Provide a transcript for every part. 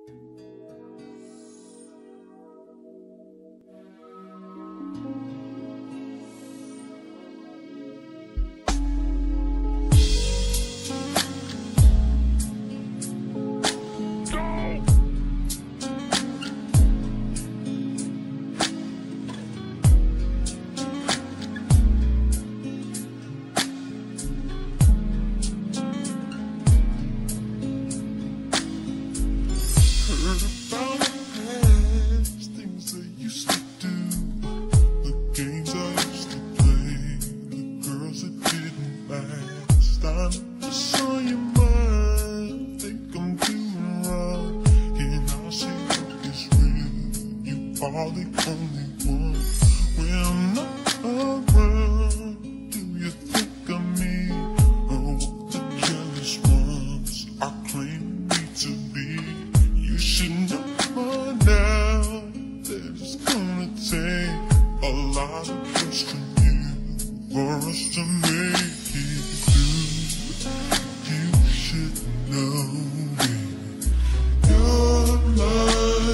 Are the only one when I'm not around. Do you think of me? Oh, the jealous ones are claiming me to be. You should know by now that it's gonna take a lot of trust from you for us to make it through. You should know, baby, you're my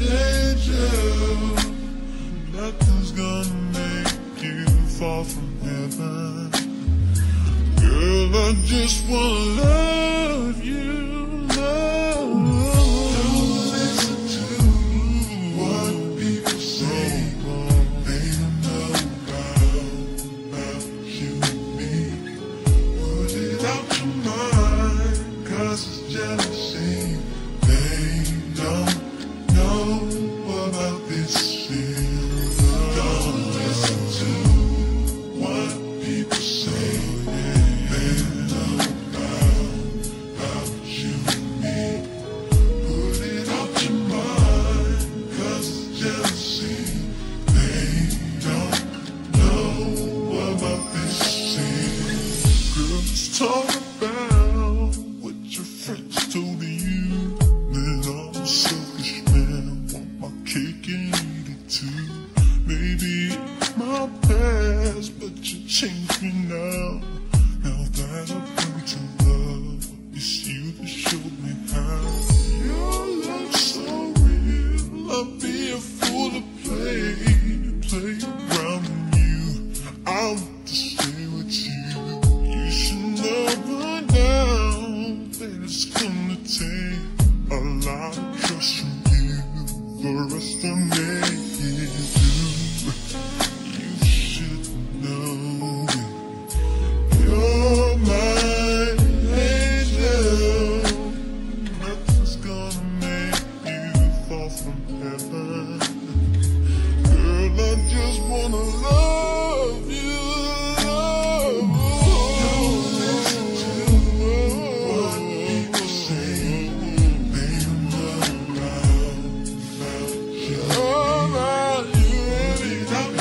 angel. Nothing's gonna make you fall from heaven. Girl, I just wanna love you, love. Don't listen to what people say. They don't know about you and me. Put it out your mind, 'cause it's jealousy. They don't know about this shit. Don't listen to what people say. They know about you and me. Put it out your mind, 'cause it's jealousy. They don't know about this shit. Girls, talk about what your friends told you. That I'm a selfish man, want my cake and eat it too. Maybe my past, but you changed me now. Now that I've learned to love, it's you that showed me how. Your love's so real, I'd be a fool to play around with you. I want to stay with you. You should know by now that it's gonna take a lot of trust from you for us to make it through. You should know, you're my angel. Nothing's gonna make you fall from heaven. Girl, I just wanna love you, love. Don't listen to what people say. They don't know about you. About you.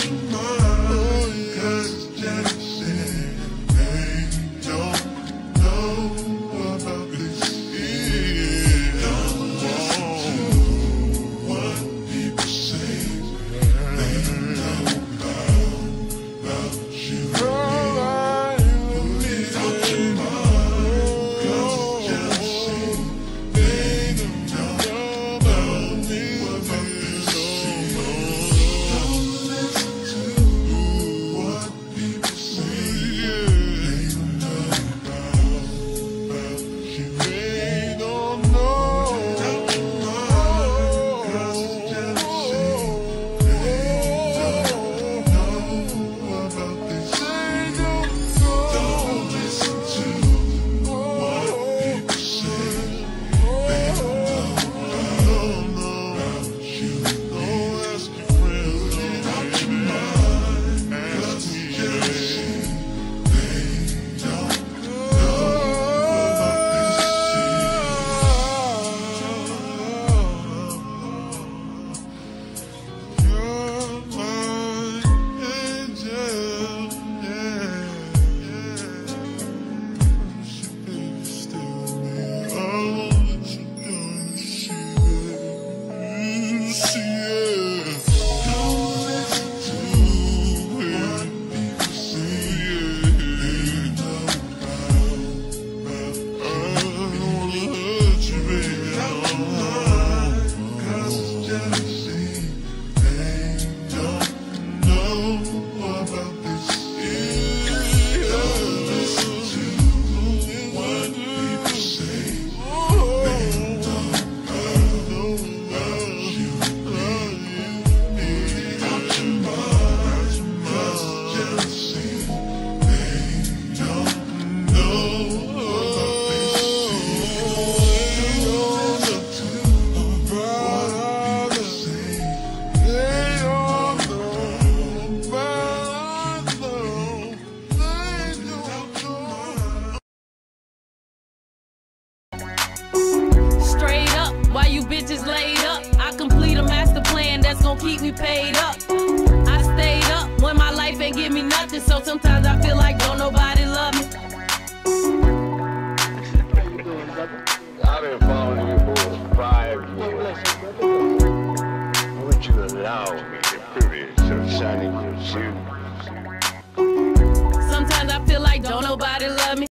you bitches laid up. I complete a master plan that's gonna keep me paid up. I stayed up when my life ain't give me nothing, so sometimes I feel like don't nobody love me. I've been following you for 5 years. Would you allow me the privilege of signing your shoes? Sometimes I feel like don't nobody